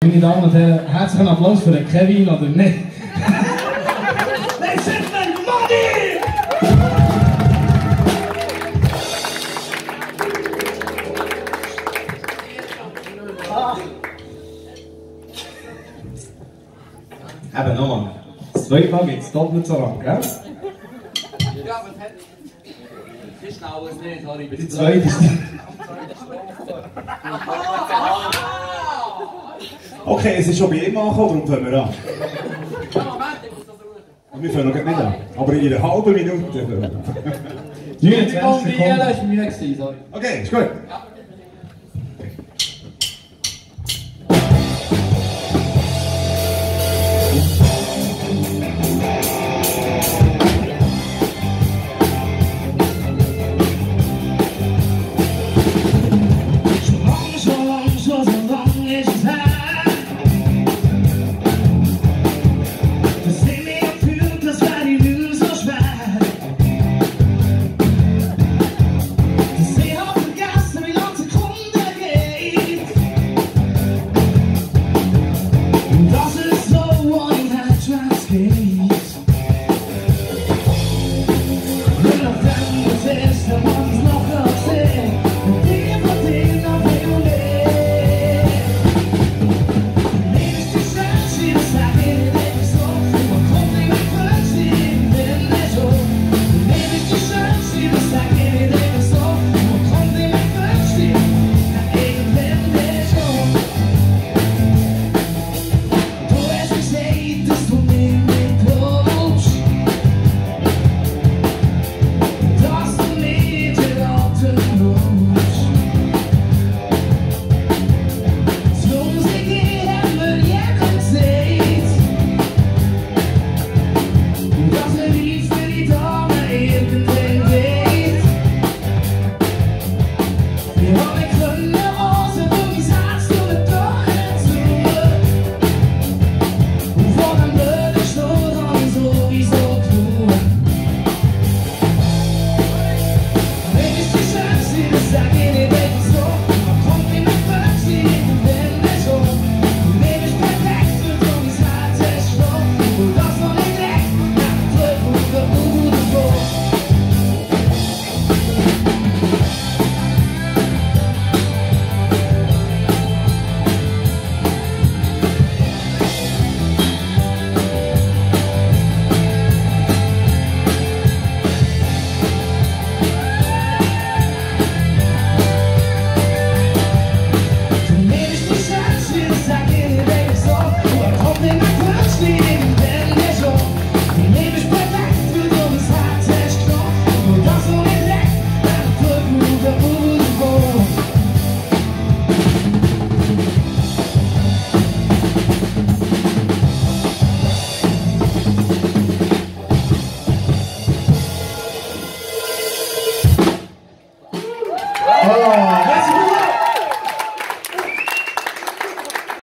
Meine Damen und Herren, herzlichen Applaus für den Kevin oder nicht? Ladies and Gentlemen, Money! Eben nochmal. Das zweite Mal geht es doppelt so lang, gell? Ja, aber es hat... Ich schnau es nicht, sorry. Die zweite ist... Okay, es ist schon bei ihm angekommen, darum fangen wir an. Wir fangen noch nicht an, aber in einer halben Minute. 29 Sekunden. Das war meine, sorry. Okay, ist gut. Ja.